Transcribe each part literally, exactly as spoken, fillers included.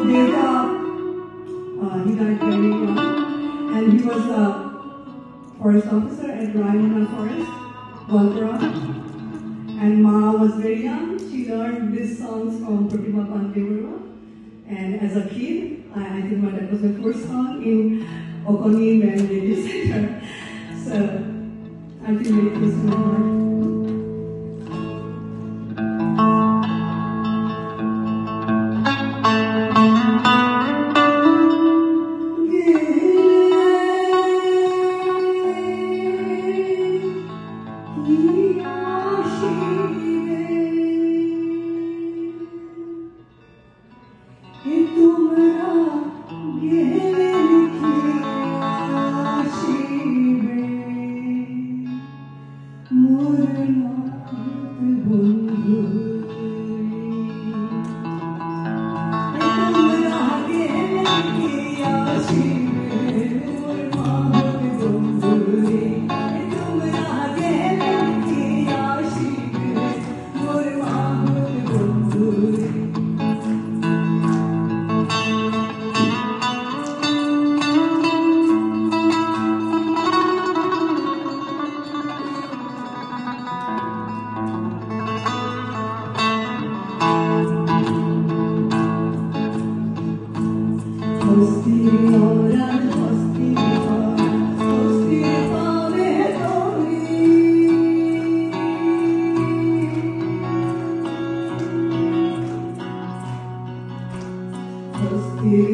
Deva, uh, he died very young, and he was a forest officer at Raimuna Forest, Walpura. And Ma was very young. She learned these songs from Pratibha Pandeywarla. And as a kid, I, I think that was my first song in Okoni Man Radio Center. So I feel very close to my heart.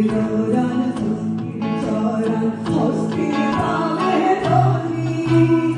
Hospital, hospital, hospital,